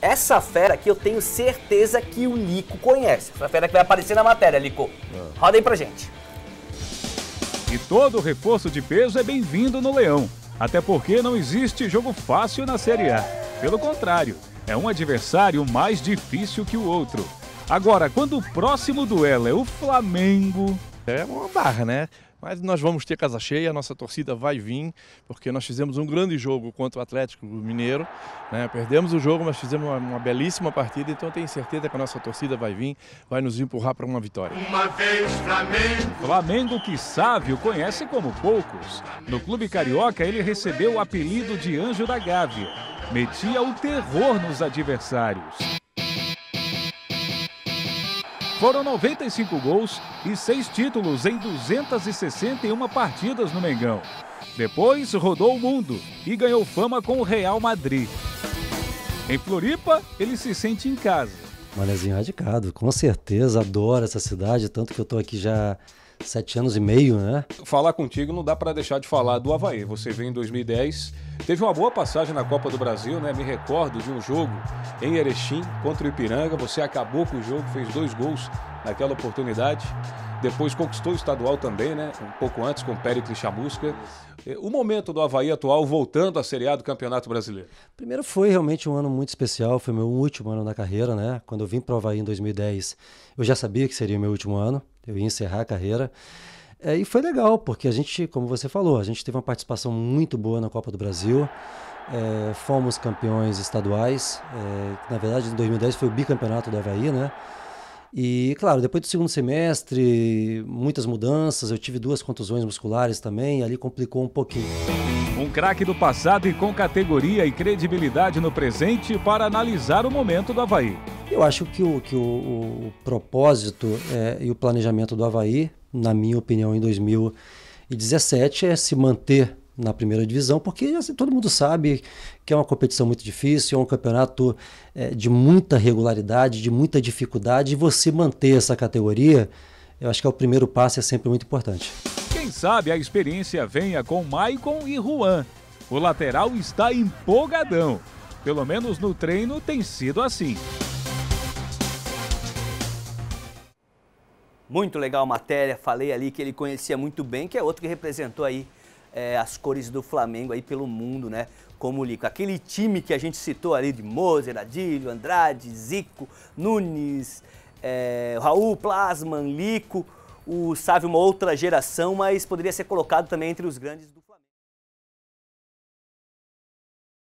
Essa fera aqui eu tenho certeza que o Lico conhece. Essa fera que vai aparecer na matéria, Lico. Roda aí pra gente. E todo reforço de peso é bem-vindo no Leão. Até porque não existe jogo fácil na Série A. Pelo contrário, é um adversário mais difícil que o outro. Agora, quando o próximo duelo é o Flamengo... É uma barra, né? Mas nós vamos ter casa cheia, a nossa torcida vai vir, porque nós fizemos um grande jogo contra o Atlético Mineiro, né? Perdemos o jogo, mas fizemos uma belíssima partida, então eu tenho certeza que a nossa torcida vai vir, vai nos empurrar para uma vitória. Uma vez Flamengo! Flamengo que Sávio conhece como poucos. No clube carioca ele recebeu o apelido de Anjo da Gávea. Metia o terror nos adversários. Foram 95 gols e 6 títulos em 261 partidas no Mengão. Depois rodou o mundo e ganhou fama com o Real Madrid. Em Floripa, ele se sente em casa. Manezinho radicado, com certeza, adoro essa cidade, tanto que eu tô aqui já 7 anos e meio, né? Falar contigo não dá para deixar de falar do Avaí. Você veio em 2010, teve uma boa passagem na Copa do Brasil, né? Me recordo de um jogo em Erechim contra o Ipiranga. Você acabou com o jogo, fez 2 gols naquela oportunidade. Depois conquistou o estadual também, né? Um pouco antes com o Péricles Chamusca. O momento do Avaí atual voltando à Série A do Campeonato Brasileiro. Primeiro foi realmente um ano muito especial, foi meu último ano na carreira, né? Quando eu vim para o Avaí em 2010, eu já sabia que seria o meu último ano, eu ia encerrar a carreira. E foi legal, porque a gente, como você falou, a gente teve uma participação muito boa na Copa do Brasil. Fomos campeões estaduais, na verdade em 2010 foi o bicampeonato do Avaí, né? E, claro, depois do segundo semestre, muitas mudanças, eu tive 2 contusões musculares também, ali complicou um pouquinho. Um craque do passado e com categoria e credibilidade no presente para analisar o momento do Avaí. Eu acho que o propósito e o planejamento do Avaí, na minha opinião, em 2017, é se manter na primeira divisão, porque assim, todo mundo sabe que é uma competição muito difícil, é um campeonato de muita regularidade, de muita dificuldade, e você manter essa categoria, eu acho que é o primeiro passo, é sempre muito importante. Quem sabe a experiência venha com Maicon e Juan. O lateral está empolgadão. Pelo menos no treino tem sido assim. Muito legal a matéria, falei ali que ele conhecia muito bem, que é outro que representou aí as cores do Flamengo aí pelo mundo, né? Como o Lico. Aquele time que a gente citou ali de Moser, Adílio, Andrade, Zico, Nunes, Raul, Plasman, Lico, o Sávio, uma outra geração, mas poderia ser colocado também entre os grandes.